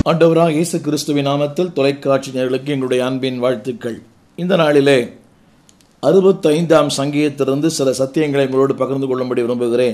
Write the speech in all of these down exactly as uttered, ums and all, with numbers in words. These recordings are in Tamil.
ஆண்டவராகிய இயேசு கிறிஸ்துவின் நாமத்தில் தொலைக்காட்சி நேயர்களுக்கு எங்களுடைய அன்பின் வாழ்த்துக்கள். இந்த நாளிலே அறுபத்தி ஐந்தாம் சங்கீதத்திலிருந்து சில சத்தியங்களை உங்களோடு பகிர்ந்து கொள்ளும்படி விரும்புகிறேன்.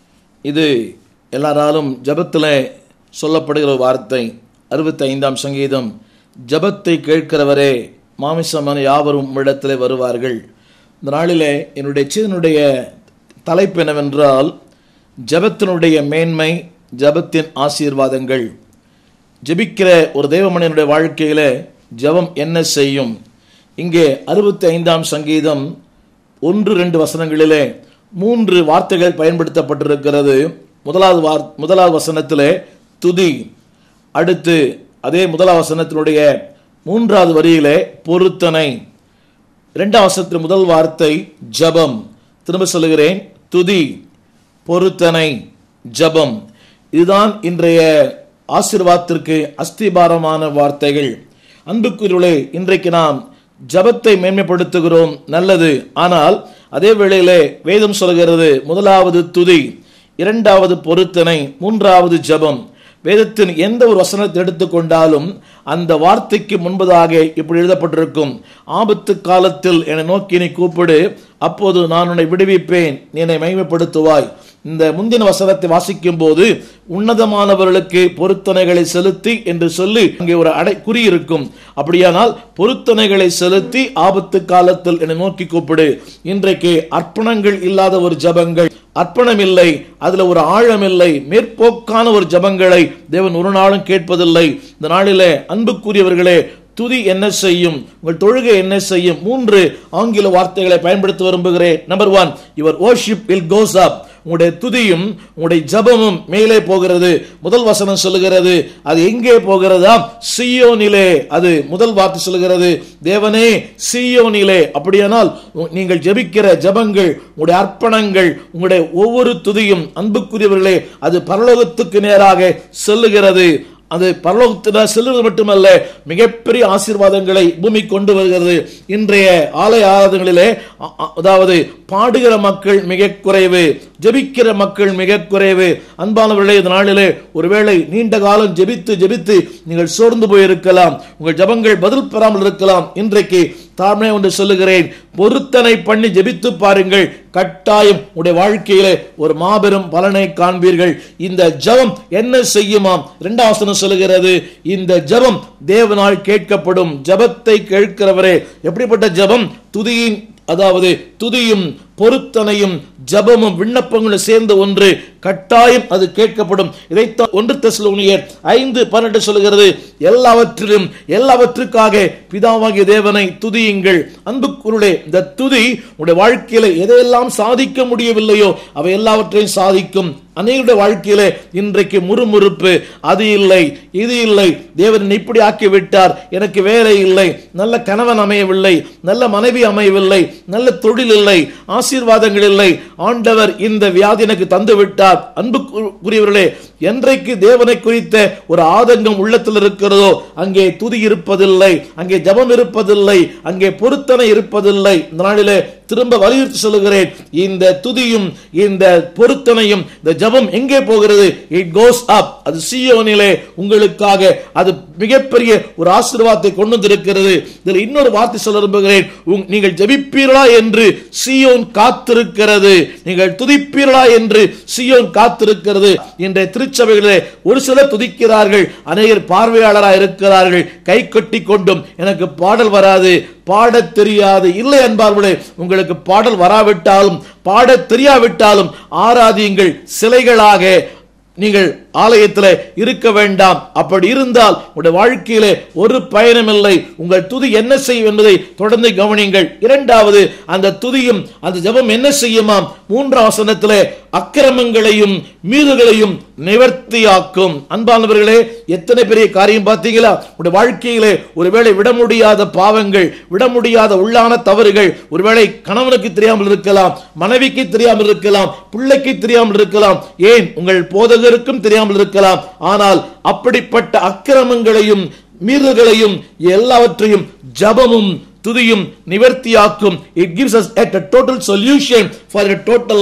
இது எல்லாராலும் ஜபத்தில் சொல்லப்படுகிற வார்த்தை. அறுபத்தி ஐந்தாம் சங்கீதம், ஜபத்தை கேட்கிறவரே மாமிசமான யாவரும் உம்மிடத்திலே வருவார்கள். இந்த நாளிலே என்னுடைய சிதனுடைய தலைப்பு என்னவென்றால், ஜபத்தினுடைய மேன்மை, ஜபத்தின் ஆசீர்வாதங்கள். ஜெபிக்கிற ஒரு தேவமனிதனுடைய வாழ்க்கையில ஜெபம் என்ன செய்யும்? இங்கே அறுபத்தி ஐந்தாம் சங்கீதம் ஒன்று ரெண்டு வசனங்களிலே மூன்று வார்த்தைகள் பயன்படுத்தப்பட்டிருக்கிறது. முதலாவது வார் முதலாவது வசனத்திலே துதி, அடுத்து அதே முதலாவது வசனத்தினுடைய மூன்றாவது வரியிலே பொருத்தனை, இரண்டாம் வசனத்தின் முதல் வார்த்தை ஜபம். திரும்ப சொல்லுகிறேன், துதி, பொருத்தனை, ஜபம். இதுதான் இன்றைய ஆசீர்வாதத்திற்கு அஸ்திபாரமான வார்த்தைகள். அன்புக்குரியவர்களே, இன்றைக்கு நாம் ஜபத்தை மேன்மைப்படுத்துகிறோம், நல்லது. ஆனால் அதே வேளையிலே வேதம் சொல்கிறது, முதலாவது துதி, இரண்டாவது பொருத்தனை, மூன்றாவது ஜபம். வேதத்தின் எந்த ஒரு வசனத்தை எடுத்துக்கொண்டாலும் அந்த வார்த்தைக்கு முன்பதாக இப்படி எழுதப்பட்டிருக்கும், ஆபத்து காலத்தில் என்னை நோக்கி நீ கூப்பிடு, அப்போது நான் உன்னை விடுவிப்பேன், நீ என்னை மகிமைப்படுத்துவாய். இந்த முந்தின வசனத்தை வாசிக்கும் போது உன்னதமானவர்களுக்கு பொருத்தனைகளை செலுத்தி என்று சொல்லி அங்கே ஒரு அடை குறி இருக்கும். அப்படியானால் பொருத்தனைகளை செலுத்தி ஆபத்து காலத்தில் என்னை நோக்கி கூப்பிடு. இன்றைக்கு அர்ப்பணங்கள் இல்லாத ஒரு ஜபங்கள், அர்ப்பணம் இல்லை, அதுல ஒரு ஆழம் இல்லை, மேற்போக்கான ஒரு ஜபங்களை தேவன் ஒரு நாளும் கேட்பதில்லை. இந்த நாளிலே அன்புக்குரியவர்களே, துதி என்ன செய்யும், உங்கள் தொழுகை என்ன செய்யும்? மூன்று ஆங்கில வார்த்தைகளை பயன்படுத்த விரும்புகிறேன். Number one, your worship will goes up. உங்களுடைய துதியும் உங்களுடைய ஜபமும் மேலே போகிறது. முதல் வசனம் சொல்லுகிறது, அது எங்கே போகிறதா? சீயோனிலே. அது முதல் வார்த்தை சொல்லுகிறது, தேவனே சீயோனிலே. அப்படியானால் நீங்கள் ஜெபிக்கிற ஜபங்கள், உங்களுடைய அர்ப்பணங்கள், உங்களுடைய ஒவ்வொரு துதியும் அன்புக்குரியவர்களே, அது பரலோகத்துக்கு நேராக செல்லுகிறது. அது பரலோகத்தில் செல்வது மட்டுமல்ல, மிகப்பெரிய ஆசீர்வாதங்களை பூமி கொண்டு வருகிறது. இன்றைய ஆலய ஆராதனைகளிலே அதாவது பாடுகிற மக்கள் மிக குறைவு, ஜெபிக்கிற மக்கள் மிக குறைவு. அன்பானவர்களே, இந்த நாளிலே ஒருவேளை நீண்ட காலம் ஜெபித்து ஜெபித்து நீங்கள் சோர்ந்து போயிருக்கலாம், உங்கள் ஜபங்கள் பதில் பெறாமல் இருக்கலாம். இன்றைக்கு தாமே ஒன்று சொல்லுகிறேன், பொருத்தனை பண்ணி ஜெபித்து பாருங்கள், கட்டாயம் உடைய வாழ்க்கையிலே ஒரு மாபெரும் பலனை காண்பீர்கள். இந்த ஜபம் என்ன செய்யுமாம்? இரண்டாம் வசனம் சொல்லுகிறது, இந்த ஜபம் தேவனால் கேட்கப்படும். ஜபத்தை கேட்கிறவரே. எப்படிப்பட்ட ஜபம்? துதியின், அதாவது துதியும் பொருத்தனையும் ஜபமும் விண்ணப்பங்களும் சேர்ந்த ஒன்று, கட்டாயம் அது கேட்கப்படும். இதைத்தான் ஒன்று தெசலோனியர் ஐந்து பன்னெண்டு சொல்லுகிறது, எல்லாவற்றிலும் எல்லாவற்றுக்காக பிதாவாகிய தேவனை துதியுங்கள். அன்புக்குள்ளே, இந்த துதி உடைய வாழ்க்கையில எதையெல்லாம் சாதிக்க முடியவில்லையோ அவை எல்லாவற்றையும் சாதிக்கும். அநேகருடைய வாழ்க்கையில இன்றைக்கு முறுமுறுப்பு, அது இல்லை இது இல்லை, தேவன் இப்படி ஆக்கிவிட்டார், எனக்கு வேலை இல்லை, நல்ல கணவன் அமையவில்லை, நல்ல மனைவி அமையவில்லை, நல்ல தொழில் இல்லை, ஆசீர்வாதங்கள் இல்லை, ஆண்டவர் இந்த வியாதி எனக்கு தந்து விட்டார். அன்புக்குரியவர்களே, என்றைக்கு தேவனை குறித்த ஒரு ஆதங்கம் உள்ளத்தில் இருக்கிறதோ அங்கே துதி இருப்பதில்லை, அங்கே ஜபம் இருப்பதில்லை, அங்கே பொருத்தனை இருப்பதில்லை. இந்த நாளிலே திரும்ப வலியுறுத்தி சொல்லுகிறேன், இந்த துதியும் இந்த பொருத்தனையும் இந்த ஜபம் எங்கே போகிறது? It goes up. அது சீயோனிலே உங்களுக்காக அது மிகப்பெரிய ஒரு ஆசீர்வாதத்தை கொண்டு வந்திருக்கிறது. இதில் இன்னொரு வார்த்தை சொல்ல விரும்புகிறேன், நீங்கள் ஜெபிப்பீர்களா என்று சீயோன் காத்திருக்கிறது, நீங்கள் துதிப்பீர்களா என்று சீயோன் காத்திருக்கிறது. இன்றைய திருச்சபைகளிலே ஒரு சிலர் துதிக்கிறார்கள், அநேகர் பார்வையாளராக இருக்கிறார்கள், கை கட்டி கொண்டும் எனக்கு பாடல் வராது, பாட தெரியாது. இல்லை அன்பார்களே, உங்களுக்கு பாடல் வராவிட்டாலும் பாட தெரியாவிட்டாலும் ஆராதியுங்கள். சிலைகளாக நீங்கள் ஆலயத்தில் இருக்க வேண்டாம். அப்படி இருந்தால் உங்களுடைய வாழ்க்கையிலே ஒரு பயனும் இல்லை. உங்கள் துதி என்ன செய்யும் என்பதை தொடர்ந்து கவனியுங்கள். இரண்டாவது, அந்த துதியும் அந்த ஜெபம் என்ன செய்யுமாம்? மூன்றாம் வசனத்திலே அக்கிரமங்களையும் மீறுகளையும் நிவர்த்தியாக்கும். அன்பானவர்களே, எத்தனை பெரிய காரியம் பார்த்தீங்களா? உங்களுடைய வாழ்க்கையிலே ஒருவேளை விட முடியாத பாவங்கள், விட முடியாத உள்ளான தவறுகள், ஒருவேளை கணவனுக்கு தெரியாமல் இருக்கலாம், மனைவிக்கு தெரியாமல் இருக்கலாம், பிள்ளைக்கு தெரியாமல் இருக்கலாம், ஏன் உங்கள் போதகருக்கும் தெரியாமல் இருக்கலாம். ஆனால் அப்படிப்பட்ட அக்கிரமங்களையும் மீறுகளையும் எல்லாவற்றையும் ஜபமும் துதியும் நிவர்த்தியாக்கும். It gives us a total solution for a total life.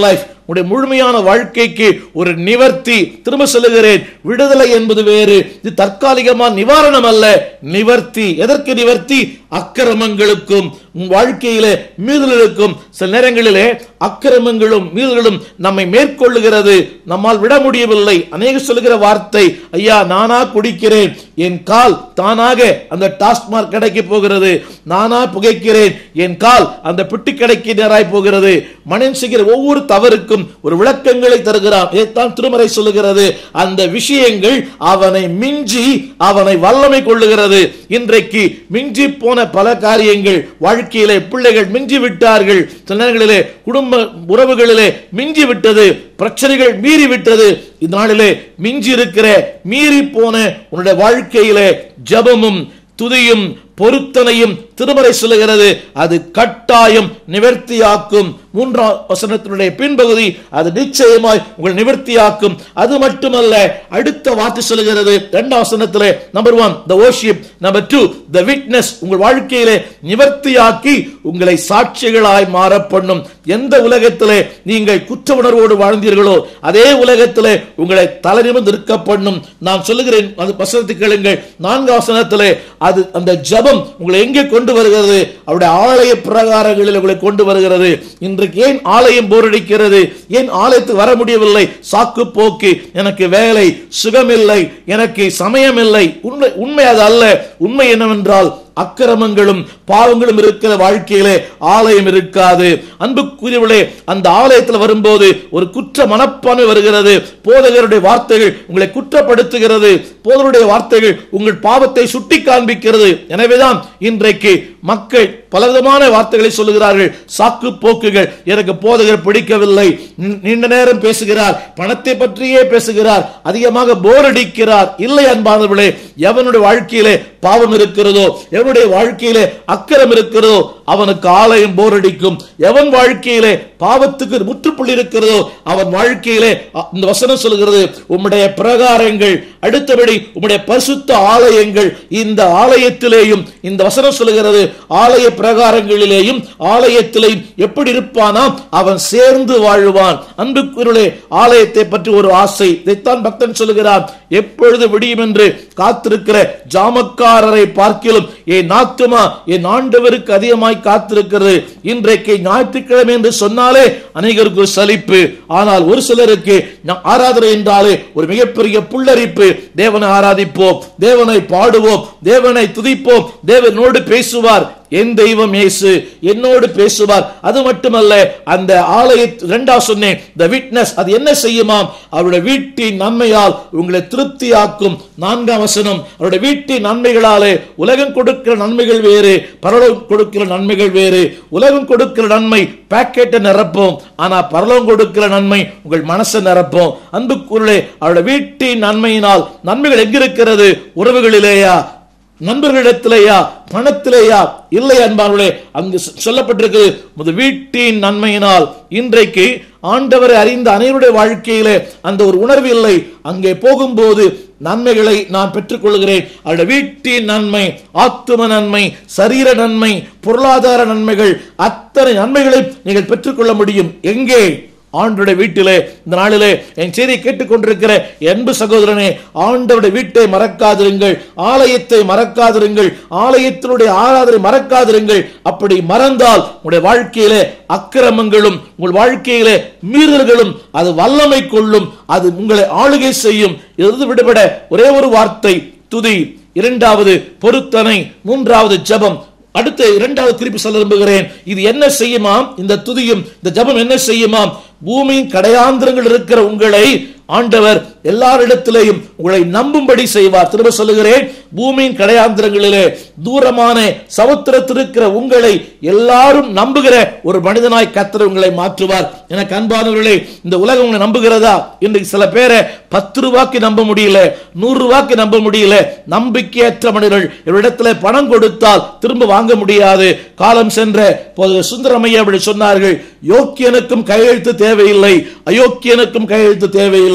உடைய முழுமையான வாழ்க்கைக்கு ஒரு நிவர்த்தி. திரும்ப சொல்லுகிறேன், விடுதலை என்பது வேறு, இது தற்காலிகமான நிவாரணம் அல்ல, நிவர்த்தி. எதற்கு நிவர்த்தி? அக்கிரமங்களுக்கும் வாழ்க்கையிலே மீறலுக்கும். சில நேரங்களிலே அக்கிரமங்களும் மீறலும் நம்மை மேற்கொள்ளுகிறது, நம்மால் விட முடியவில்லை. அநேக சொல்லுகிற வார்த்தை, ஐயா நானா குடிக்கிறேன், என் கால் தானாக அந்த டாஸ்மாக் கடைக்கு போகிறது, நானா புகைக்கிறேன், என் கால் அந்த பிட்டு கடைக்கு நேராய் போகிறது. மனிதன் செய்கிற ஒவ்வொரு தவறுக்கும் ஒரு விளக்கங்களை தருகிறான். இதைத்தான் திருமறை சொல்லுகிறது. அந்த விஷயங்கள் அவனை மிஞ்சி அவனை வல்லமை கொள்ளுகிறது. இன்றைக்கு மிஞ்சி போன பல காரியங்கள் வாழ்க்கையிலே பிள்ளைகள் மிஞ்சி விட்டார்கள், சில நேரங்களிலே குடும்ப உறவுகளிலே மிஞ்சி விட்டது, பிரச்சனைகள் மீறி விட்டது. இந்த நாளிலே மிஞ்சி இருக்கிற மீறி போன உன்னுடைய வாழ்க்கையிலே ஜெபமும் துதியும் பொருத்தனையும் திருமறை சொல்லுகிறது, அது கட்டாயம் நிவர்த்தியாக்கும். மூன்றாம் வசனத்தினுடைய பின்பகுதி, அது நிச்சயமாய் உங்கள் நிவர்த்தியாக்கும். அது மட்டுமல்ல, அடுத்த வார்த்தை சொல்லுகிறது இரண்டாம் வசனத்திலே, number one the worship, number two the witness, உங்கள் வாழ்க்கையிலே நிவர்த்தியாக்கி உங்களை சாட்சிகளாய் மாற பண்ணும். எந்த உலகத்திலே நீங்கள் குற்ற உணர்வோடு வாழ்ந்தீர்களோ அதே உலகத்திலே உங்களை தலை நிமிர்ந்து இருக்க பண்ணும். நான் சொல்லுகிறேன், அது வசனத்தை கேளுங்கள். நான்காம் வசனத்திலே அது அந்த ஜெபம் உங்களை எங்கே கொண்டு வருகிறது? அவருடைய ஆலய பிரகாரங்களில் உங்களை கொண்டு வருகிறது. இன்றைக்கு ஏன் ஆலயம் போரடிக்கிறது? ஏன் ஆலயத்துக்கு வர முடியவில்லை? சாக்கு போக்கு, எனக்கு வேலை, சுகமில்லை, எனக்கு சமயம் இல்லை. உண்மை உண்மை அது அல்ல. உண்மை என்னவென்றால் அக்கிரமங்களும் பாவங்களும் இருக்கிற வாழ்க்கையிலே ஆலயம் இருக்காது. அன்புக்குரியவர்களே, அந்த ஆலயத்தில் வரும்போது ஒரு குற்ற மனப்பான்மை வருகிறது. போதகருடைய வார்த்தைகள் உங்களை குற்றப்படுத்துகிறது, போதகருடைய வார்த்தைகள் உங்கள் பாவத்தை சுட்டி காண்பிக்கிறது. எனவேதான் இன்றைக்கு மக்கள் பலவிதமான வார்த்தைகளை சொல்லுகிறார்கள், சாக்கு போக்குகள். எனக்கு போதகர் பிடிக்கவில்லை, நீண்ட நேரம் பேசுகிறார், பணத்தை பற்றியே பேசுகிறார், அதிகமாக போர் அடிக்கிறார். இல்லை அன்பானவர்களே, எவனுடைய வாழ்க்கையிலே பாவம் இருக்கிறதோ, எவனுடைய வாழ்க்கையிலே அக்கிரம் இருக்கிறதோ அவனுக்கு ஆலயம் போர் அடிக்கும். எவன் வாழ்க்கையிலே பாவத்துக்கு முற்றுப்புள்ளி இருக்கிறதோ அவன் வாழ்க்கையிலே இந்த வசனம் சொல்கிறது, உம்முடைய பிரகாரங்கள், அடுத்தபடி உம்முடைய பரிசுத்த ஆலயங்கள், இந்த ஆலயத்திலேயும் இந்த வசனம் சொல்கிறது, ஆலய பிரகாரங்களிலேயும் ஆலயத்திலேயும் எப்படி இருப்பானாம்? அவன் சேர்ந்து வாழ்வான். அன்புக்குரியவர்களே, ஆலயத்தை பற்றி ஒரு ஆசை. இதைத்தான் பக்தன் சொல்லுகிறான், எப்பொழுது விடியும் என்று காத்திருக்கிற ஜாமக்காரரை பார்க்கிலும் என் ஆத்துமா என் ஆண்டவருக்கு அதிகமாய் காத்திருக்கிறது. இன்றைக்கு ஞாயிற்றுக்கிழமை என்று சொன்னாலே அநேகருக்கு ஒரு சலிப்பு. ஆனால் ஒரு சிலருக்கு ஆராதனை என்றாலே ஒரு மிகப்பெரிய புல்லரிப்பு. தேவனை ஆராதிப்போம், தேவனை பாடுவோம், தேவனை துதிப்போம், தேவனோடு பேசுவார். என் தெய்வம் இயேசு என்னோடு பேசுவார். அது மட்டுமல்ல, அந்த ஆலய இரண்டாவது சொன்னேன், the witness, அது என்ன செய்யுமாம்? அவருடைய வீட்டின் நன்மையால் உங்களை திருப்தியாக்கும். நான்காம் வசனம், அவருடைய வீட்டின் நன்மைகளாலே உலகம் கொடுக்கிற நன்மைகள் வேறு, பரலோகம் கொடுக்கிற நன்மைகள் வேறு. உலகம் கொடுக்கிற நன்மை பாக்கெட்டை நிரப்போம், ஆனா பரலோகம் கொடுக்கிற நன்மை உங்கள் மனசை நிரப்போம். அன்புக்குள்ளே அவருடைய வீட்டின் நன்மையினால் நன்மைகள் எங்கிருக்கிறது? உறவுகளிலேயா, நண்பர்களிடத்திலேயா, பணத்திலேயா? இல்லை அன்பார்களே, அங்கு சொல்லப்பட்டிருக்கு வீட்டின் நன்மையினால். இன்றைக்கு ஆண்டவரை அறிந்த அனைவருடைய வாழ்க்கையிலே அந்த ஒரு உணர்வு இல்லை. அங்கே போகும்போது நன்மைகளை நான் பெற்றுக் கொள்கிறேன். அவருடைய வீட்டின் நன்மை, ஆத்தும நன்மை, சரீர நன்மை, பொருளாதார நன்மைகள், அத்தனை நன்மைகளை நீங்கள் பெற்றுக்கொள்ள முடியும். எங்கே? ஆண்டவருடைய வீட்டிலே. இந்த நாளிலே என் செய்தியை கேட்டுக்கொண்டிருக்கிற அன்பு சகோதரனே, ஆண்டவருடைய வீட்டை மறக்காதிருங்கள், ஆலயத்தை மறக்காதிருங்கள், ஆலயத்தினுடைய ஆராதனை மறக்காதிருங்கள். அப்படி மறந்தால் உங்களுடைய வாழ்க்கையிலே அக்கிரமங்களும் உங்கள் வாழ்க்கையிலே மீறல்களும் அது வல்லமை கொள்ளும், அது உங்களை ஆளுகை செய்யும். இதிலிருந்து விடுபட ஒரே ஒரு வார்த்தை, துதி. இரண்டாவது பொருத்தனை, மூன்றாவது ஜெபம். அடுத்த இரண்டாவது குறிப்பு சொல்ல விரும்புகிறேன். இது என்ன செய்யுமாம்? இந்த துதியும் இந்த ஜெபம் என்ன செய்யுமாம்? பூமியின் கடையாந்திரங்கள் இருக்கிற உங்களை ஆண்டவர் எல்லாரிடத்திலேயும் உங்களை நம்பும்படி செய்வார். திரும்ப சொல்லுகிறேன், பூமியின் கடையாந்திரங்களிலே தூரமான சமுத்திரத்தில் இருக்கிற உங்களை எல்லாரும் நம்புகிற ஒரு மனிதனாய் கர்த்தர் உங்களை மாற்றுவார். எனக்கு அன்பானவர்களே, இந்த உலகம் உங்களை நம்புகிறதா? இன்றைக்கு சில பேரை பத்து ரூபாய்க்கு நம்ப முடியல, நூறு ரூபாய்க்கு நம்ப முடியல. நம்பிக்கையற்ற மனிதர்கள். இவரிடத்துல பணம் கொடுத்தால் திரும்ப வாங்க முடியாது. காலம் சென்ற சுந்தரமையா அப்படி சொன்னார்கள், யோக்கியனுக்கும் கையெழுத்து தேவையில்லை, அயோக்கியனுக்கும் கையெழுத்து தேவையில்லை,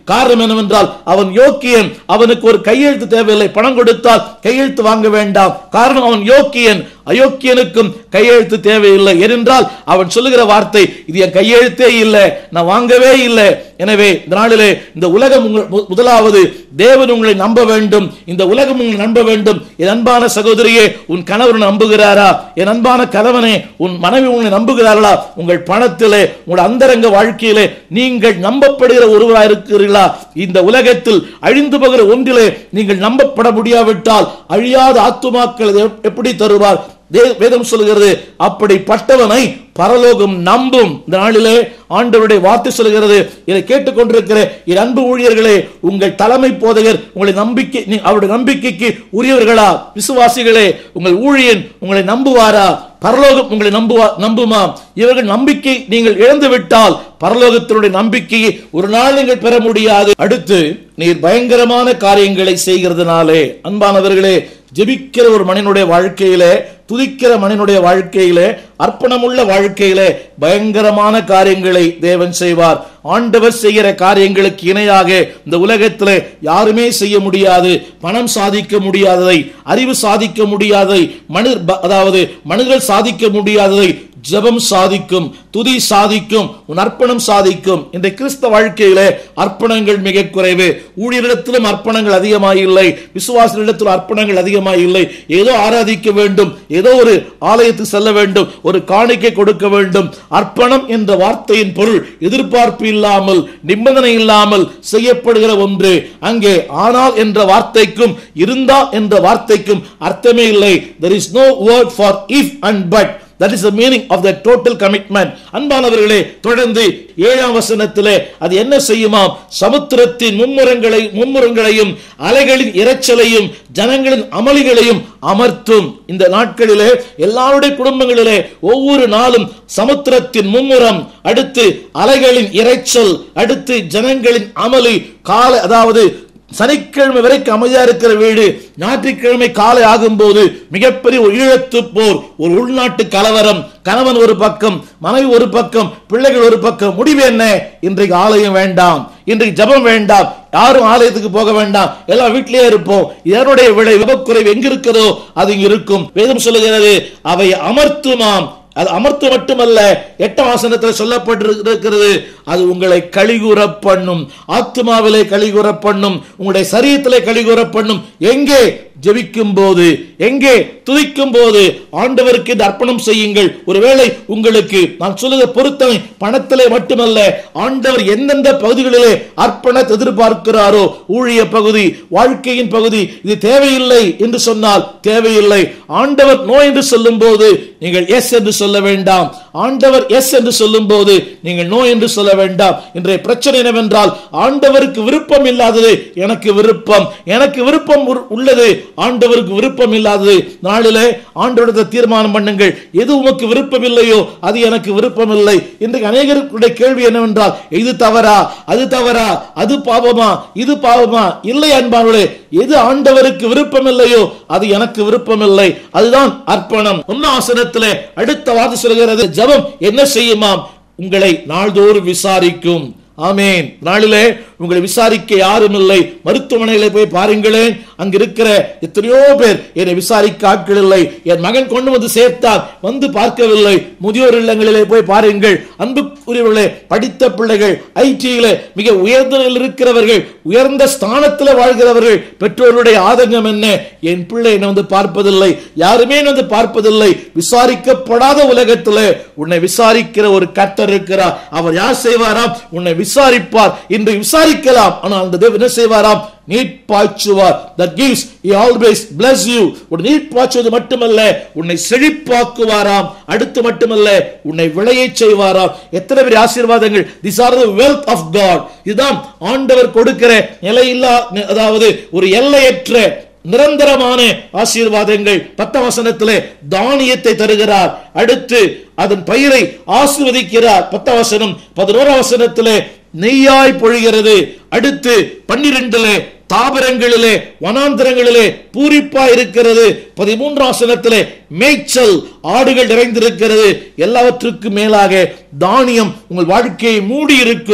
காரணம் என்னவென்றால் அவன் யோக்கியன். அவனுக்கு ஒரு கையெழுத்து தேவையில்லை. பணம் கொடுத்தால் கையெழுத்து வாங்க வேண்டாம். காரணம் அவன் யோக்கியன். அயோக்கியனுக்கும் கையெழுத்து தேவையில்லை. ஏனென்றால் அவன் சொல்லுகிற வார்த்தை, இது என் கையெழுத்தே இல்லை, நான் வாங்கவே இல்லை. எனவே இந்த நாளிலே இந்த உலகம் முதலாவது தேவன் உங்களை நம்ப வேண்டும். இந்த உலகம் உங்களை நம்ப வேண்டும். என் அன்பான சகோதரியே, உன் கணவர் நம்புகிறாரா? என் அன்பான கணவனே, உன் மனைவி உங்களை நம்புகிறார்களா? உங்கள் பணத்திலே, உங்கள் அந்தரங்க வாழ்க்கையிலே நீங்கள் நம்பப்படுகிற ஒருவராக இருக்கிறீர்களா? இந்த உலகத்தில் அழிந்து போகிற ஒன்றிலே நீங்கள் நம்பப்பட முடியாவிட்டால் அழியாத ஆத்துமாக்கள் எப்படி தருவார்? வேதம் சொல்கிறது, அப்படிப்பட்டவனை பரலோகம் நம்பும். இந்த நாளிலே ஆண்டவருடைய வார்த்தை சொல்கிறது, இதை கேட்டுக்கொண்டிருக்கிற என் அன்பு ஊழியர்களே, உங்கள் தலைமை போதகர் உங்களை நம்பிக்கை அவருடைய நம்பிக்கைக்கு உரியவர்களா? விசுவாசிகளே, உங்கள் ஊழியன் உங்களை நம்புவாரா? பரலோகம் உங்களை நம்புவா நம்புமா? இவர்கள் நம்பிக்கை நீங்கள் இழந்து விட்டால் பரலோகத்தினுடைய நம்பிக்கையை ஒரு நாள் நீங்கள் பெற முடியாது. அடுத்து, நீர் பயங்கரமான காரியங்களை செய்கிறதுனாலே, அன்பானவர்களே, ஜெபிக்கிற ஒரு மனிதனுடைய வாழ்க்கையிலே, துதிக்கிற மனிதனுடைய வாழ்க்கையிலே, அர்ப்பணமுள்ள வாழ்க்கையிலே பயங்கரமான காரியங்களை தேவன் செய்வார். ஆண்டவர் செய்கிற காரியங்களுக்கு இணையாக இந்த உலகத்திலே யாருமே செய்ய முடியாது. பணம் சாதிக்க முடியாததை, அறிவு சாதிக்க முடியாததை, மனு அதாவது மனிதர்கள் சாதிக்க முடியாததை ஜெபம் சாதிக்கும், துதி சாதிக்கும், உன் அர்ப்பணம் சாதிக்கும். இந்த கிறிஸ்தவ வாழ்க்கையிலே அர்ப்பணங்கள் மிக குறைவு. ஊழியரிடத்திலும் அர்ப்பணங்கள் அதிகமாக இல்லை, விசுவாசத்திலும் அர்ப்பணங்கள் அதிகமாக இல்லை. ஏதோ ஆராதிக்க வேண்டும், ஏதோ ஒரு ஆலயத்துக்கு செல்ல வேண்டும், ஒரு காணிக்கை கொடுக்க வேண்டும். அர்ப்பணம் என்ற வார்த்தையின் பொருள் எதிர்பார்ப்பு இல்லாமல், நிபந்தனை இல்லாமல் செய்யப்படுகிற ஒன்று. அங்கே ஆனால் என்ற வார்த்தைக்கும் இருந்தா என்ற வார்த்தைக்கும் அர்த்தமே இல்லை. There is no word for if and but. That is the meaning of the total commitment. அன்பானவர்களே, தொடர்ந்து ஏழாம் வசனத்திலே அது என்ன செய்யுமாம்? சமுத்திரத்தின் மும்முரங்களை மும்முரங்களையும் அலைகளின் இரைச்சலையும் ஜனங்களின் அமளிகளையும் அமர்த்தும். இந்த நாட்களிலே எல்லாருடைய குடும்பங்களிலே ஒவ்வொரு நாளும் சமுத்திரத்தின் மும்முரம், அடுத்து அலைகளின் இரைச்சல், அடுத்து ஜனங்களின் அமளி. கால அதாவது சனிக்கிழமை வரைக்கும் அமைதியா இருக்கிற வீடு ஞாயிற்றுக்கிழமை காலை ஆகும் போது மிகப்பெரிய ஒரு ஈழத்து போர், ஒரு உள்நாட்டு கலவரம். கணவன் ஒரு பக்கம், மனைவி ஒரு பக்கம், பிள்ளைகள் ஒரு பக்கம். முடிவு என்ன? இன்றைக்கு ஆலயம் வேண்டாம், இன்றைக்கு ஜெபம் வேண்டாம், யாரும் ஆலயத்துக்கு போக வேண்டாம், எல்லாம் வீட்டிலேயே இருப்போம். இதனுடைய விளை விபக்குறைவு எங்க இருக்கிறதோ அது இங்க இருக்கும். வேதம் சொல்லுகிறது, அவை அமர்த்துமாம். அது அமர்த்து மட்டுமல்ல, எட்டாம் வசனத்தில் சொல்லப்பட்டிருக்கிறது, அது உங்களை கலிகூற பண்ணும், ஆத்மாவிலே கலிகூற பண்ணும், உங்களுடைய சரீரத்திலே கலிகூற பண்ணும். எங்கே? ஜெபிக்கும் போது, எங்கே? துதிக்கும் போது. ஆண்டவருக்கு இந்த அர்ப்பணம் செய்யுங்கள். ஒருவேளை உங்களுக்கு நான் சொல்லுகிற பொருத்தனை பணத்திலே மட்டுமல்ல, ஆண்டவர் எந்தெந்த பகுதிகளிலே அர்ப்பணத்தை எதிர்பார்க்கிறாரோ, ஊழிய பகுதி, வாழ்க்கையின் பகுதி, இது தேவையில்லை என்று சொன்னால் தேவையில்லை. ஆண்டவர் நோ என்று சொல்லும் போது நீங்கள் எஸ் என்று சொல்ல வேண்டாம். ஆண்டவர் எஸ் என்று சொல்லும் போது நீங்கள் நோ என்று சொல்ல வேண்டாம். இன்றைய பிரச்சனை என்னவென்றால், ஆண்டவருக்கு விருப்பம் இல்லாதது எனக்கு விருப்பம், எனக்கு விருப்பம் உள்ளது, ஆண்டவருக்கு விருப்பம் இல்லாதது. நாளிலே ஆண்டவரத்தை தீர்மானம் பண்ணுங்கள். எது உமக்கு விருப்பம் இல்லையோ அது எனக்கு விருப்பம் இல்லை. இன்றைக்கு அநேகருடைய கேள்வி என்னவென்றால், இது தவறா, அது தவறா, அது பாவமா, இது பாவமா? இல்லை அன்பானவர்களே, எது ஆண்டவருக்கு விருப்பம் இல்லையோ அது எனக்கு விருப்பம் இல்லை. அதுதான் அர்ப்பணம். ஒன்னாம் வசனத்திலே அடுத்த வார்த்தை சொல்கிறது, ஜெபம் என்ன செய்யுமாம்? உங்களை நாள்தோறும் விசாரிக்கும். ஆமேன். நாளிலே உங்களை விசாரிக்க யாரும் இல்லை. மருத்துவமனையில போய் பாருங்களேன், அங்க இருக்கிற எத்தனையோ பேர் என்னை விசாரிக்க ஆட்கள் இல்லை. என் மகன் கொண்டு வந்து சேர்த்தான், வந்து பார்க்கவில்லை. முதியோர் இல்லங்களிலே போய் பாருங்கள். அன்புக்குரியவர்களே, படித்த பிள்ளைகள், ஐடியில மிக உயர்ந்த நிலையில் இருக்கிறவர்கள், உயர்ந்த ஸ்தானத்தில் வாழ்கிறவர்கள், பெற்றோருடைய ஆதங்கம் என்ன? என் பிள்ளை என்ன வந்து பார்ப்பதில்லை, யாருமே வந்து பார்ப்பதில்லை. விசாரிக்கப்படாத உலகத்திலே உன்னை விசாரிக்கிற ஒரு கர்த்தர் இருக்கிறார். அவர் யார் செய்வாராம்? உன்னை விசாரிப்பார். இன்று விசாரிக்கலாம், ஆனால் அந்த தேவன் என்ன செய்வாராம்? நீட் பாய்ச்சுவார். That gives, he always bless you. ஒரு நீட் பாய்ச்சுவது மட்டுமல்ல, உன்னை செழிப்பாக்குவாராம். அடுத்து மட்டுமல்ல, உன்னை விளையச் செய்வாராம். எத்தனை பெரிய ஆசீர்வாதங்கள்! These are the wealth of God. இதுதான் ஆண்டவர் கொடுக்கிற நிலையில்லா, அதாவது ஒரு எல்லையற்ற நிரந்தரமான ஆசீர்வாதங்கள். பத்தாம் வசனத்திலே தானியத்தை தருகிறார். அடுத்து அதன் பயிரை ஆசீர்வதிக்கிறார். பத்தாம் வசனம். பதினோராம் வசனத்திலே நெய்யாய் பொழிகிறது. அடுத்து பன்னிரண்டிலே தாவரங்களிலே வனாந்தரங்களிலே பூரிப்பா இருக்கிறது. பதிமூன்றாம் வசனத்திலே மேய்ச்சல், ஆடுகள் நிறைந்திருக்கிறது. எல்லாவற்றுக்கும் மேலாக தானியம் உங்கள் வாழ்க்கையை மூடி இருக்கும்.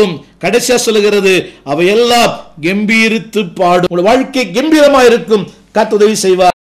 கடைசியா சொல்லுகிறது, அவையெல்லாம் கம்பீரித்து பாடும். உங்கள் வாழ்க்கை கம்பீரமா இருக்கும். கர்த்தர் உதவி செய்வார்.